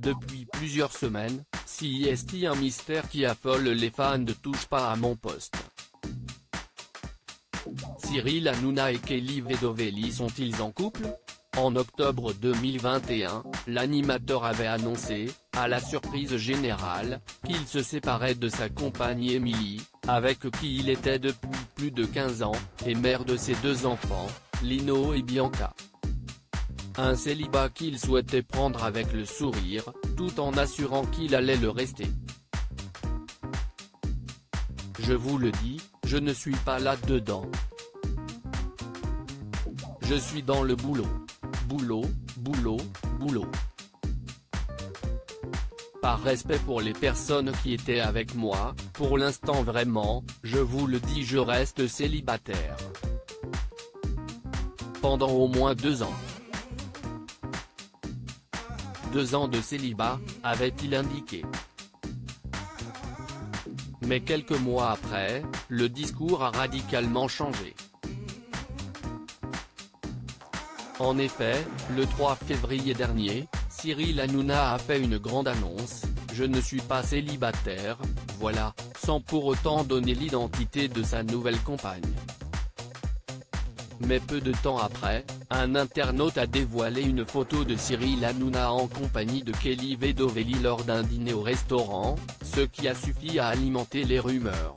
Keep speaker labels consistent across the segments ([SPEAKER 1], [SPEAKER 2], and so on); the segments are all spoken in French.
[SPEAKER 1] Depuis plusieurs semaines, CIST un mystère qui affole les fans de Touche pas à mon poste. Cyril Hanouna et Kelly Vedovelli sont-ils en couple? En octobre 2021, l'animateur avait annoncé, à la surprise générale, qu'il se séparait de sa compagne Émilie, avec qui il était depuis plus de 15 ans, et mère de ses 2 enfants, Lino et Bianca. Un célibat qu'il souhaitait prendre avec le sourire, tout en assurant qu'il allait le rester. Je vous le dis, je ne suis pas là-dedans. Je suis dans le boulot. Boulot, boulot, boulot. Par respect pour les personnes qui étaient avec moi, pour l'instant vraiment, je vous le dis, je reste célibataire. Pendant au moins 2 ans. 2 ans de célibat, avait-il indiqué. Mais quelques mois après, le discours a radicalement changé. En effet, le 3 février dernier, Cyril Hanouna a fait une grande annonce, « Je ne suis pas célibataire, voilà », sans pour autant donner l'identité de sa nouvelle compagne. Mais peu de temps après, un internaute a dévoilé une photo de Cyril Hanouna en compagnie de Kelly Vedovelli lors d'un dîner au restaurant, ce qui a suffi à alimenter les rumeurs.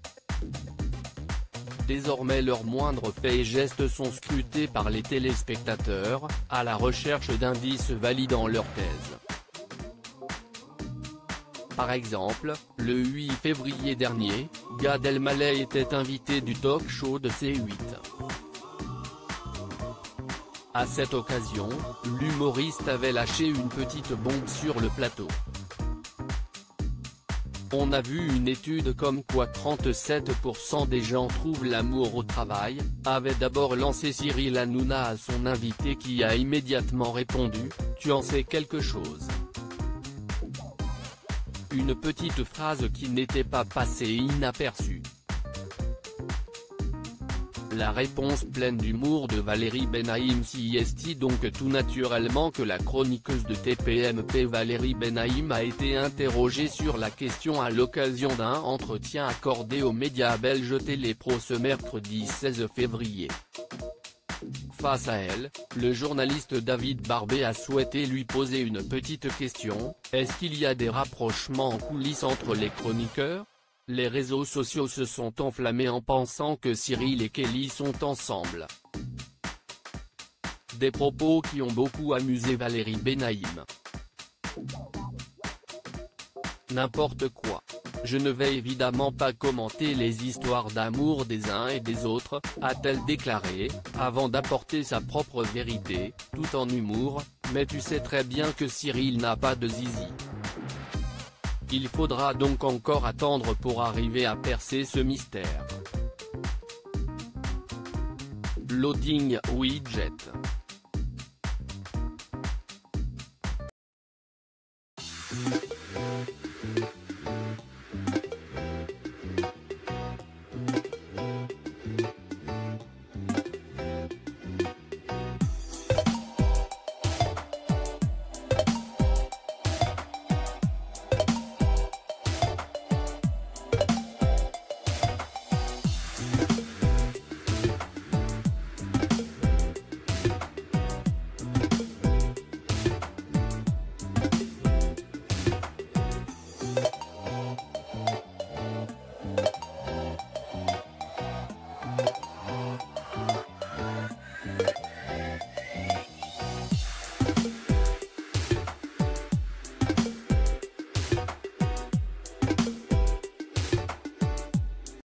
[SPEAKER 1] Désormais leurs moindres faits et gestes sont scrutés par les téléspectateurs, à la recherche d'indices validant leur thèse. Par exemple, le 8 février dernier, Gad Elmaleh était invité du talk show de C8. À cette occasion, l'humoriste avait lâché une petite bombe sur le plateau. On a vu une étude comme quoi 37% des gens trouvent l'amour au travail, avait d'abord lancé Cyril Hanouna à son invité qui a immédiatement répondu, « Tu en sais quelque chose ». Une petite phrase qui n'était pas passée inaperçue. La réponse pleine d'humour de Valérie Benaïm CIST donc tout naturellement que la chroniqueuse de TPMP Valérie Benaïm a été interrogée sur la question à l'occasion d'un entretien accordé aux médias belges Télépro ce mercredi 16 février. Face à elle, le journaliste David Barbet a souhaité lui poser une petite question, est-ce qu'il y a des rapprochements en coulisses entre les chroniqueurs? Les réseaux sociaux se sont enflammés en pensant que Cyril et Kelly sont ensemble. Des propos qui ont beaucoup amusé Valérie Benaïm. N'importe quoi. Je ne vais évidemment pas commenter les histoires d'amour des uns et des autres, a-t-elle déclaré, avant d'apporter sa propre vérité, tout en humour, mais tu sais très bien que Cyril n'a pas de zizi. Il faudra donc encore attendre pour arriver à percer ce mystère. Loading widget.